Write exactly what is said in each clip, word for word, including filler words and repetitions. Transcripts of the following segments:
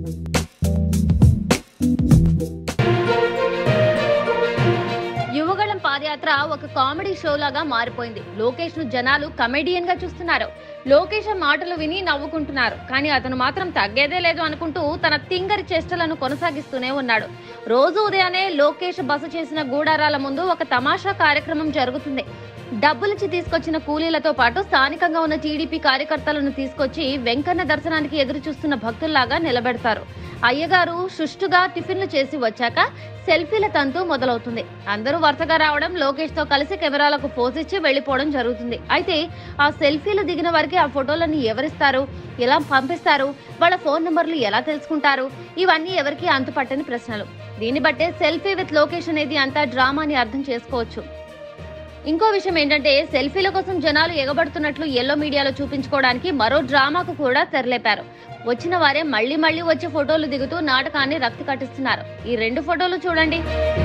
యువగళం పాదయాత్ర ఒక comedy show లాగా మారిపోయింది. లోకేష్ ను జనాలు కమెడియన్ గా చూస్తున్నారు. లోకేష్ మాటలు విని నవ్వుకుంటున్నారు. కానీ అతను మాత్రం తగ్గేదే లేదు అనుకుంటూ తన తింగరి చేష్టలను కొనసాగిస్తూనే ఉన్నాడు. రోజు ఉదయాన్నే లోకేష్ బస చేసిన గూడారాల ముందు ఒక తమాషా కార్యక్రమం జరుగుతుంది. డబ్బులిచ్చి తీసుకొచ్చిన కూలీలతో పాటు స్థానికంగా ఉన్న టీడీపీ కార్యకర్తలను తీసుకొచ్చి వెంకన్న దర్శనానికి ఎదురు చూస్తున్న భక్తుల్లాగా నిలబెడతారు. అయ్యగారు సుష్టుగా టిఫిన్లు చేసి వచ్చాక సెల్ఫీల తంతు మొదలవుతుంది. అందరూ వరుసగా రావడం, లోకేష్ తో కలిసి కెమెరాలకు పోజ్ ఇచ్చి వెళ్లిపోవడం జరుగుతుంది. అయితే ఆ సెల్ఫీలు దిగిన వారికి ఆ ఫోటోలను ఎవరిస్తారు, ఎలా పంపిస్తారు, వాళ్ళ ఫోన్ నంబర్లు ఎలా తెలుసుకుంటారు, ఇవన్నీ ఎవరికి అంతుపట్టని ప్రశ్నలు. దీన్ని బట్టే సెల్ఫీ విత్ లోకేష్ అనేది అంతా డ్రామా అని అర్థం చేసుకోవచ్చు. ఇంకో విషయం ఏంటంటే, సెల్ఫీల కోసం జనాలు ఎగబడుతున్నట్లు ఎల్లో మీడియాలో చూపించుకోవడానికి మరో డ్రామాకు కూడా తెరలేపారు. వచ్చిన వారే మళ్లీ మళ్లీ వచ్చి ఫోటోలు దిగుతూ నాటకాన్ని రక్తి కట్టిస్తున్నారు. ఈ రెండు ఫోటోలు చూడండి.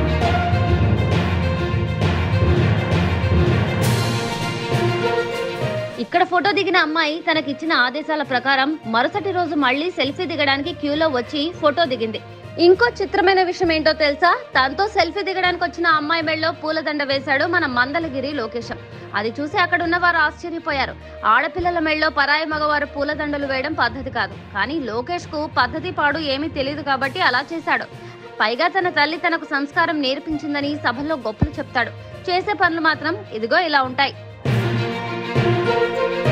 ఇక్కడ ఫోటో దిగిన అమ్మాయి తనకిచ్చిన ఆదేశాల ప్రకారం మరుసటి రోజు మళ్లీ సెల్ఫీ దిగడానికి క్యూలో వచ్చి ఫోటో దిగింది. ఇంకో చిత్రమైన విషయం ఏంటో తెలుసా? తనతో సెల్ఫీ దిగడానికి వచ్చిన అమ్మాయి మెళ్ళలో పూలదండ వేశాడు మన మందలగిరి లోకేష్. అది చూసి అక్కడ ఉన్న వారు ఆశ్చర్యపోయారు. ఆడపిల్లల మెళ్ళలో పరాయి మగవారు పూలదండలు వేయడం పద్ధతి కాదు. కానీ లోకేష్ కు పద్ధతి పాడు ఏమీ తెలియదు కాబట్టి అలా చేశాడు. పైగా తన తల్లి తనకు సంస్కారం నేర్పించిందని సభల్లో గొప్పలు చెప్తాడు. చేసే పనులు మాత్రం ఇదిగో ఇలా ఉంటాయి.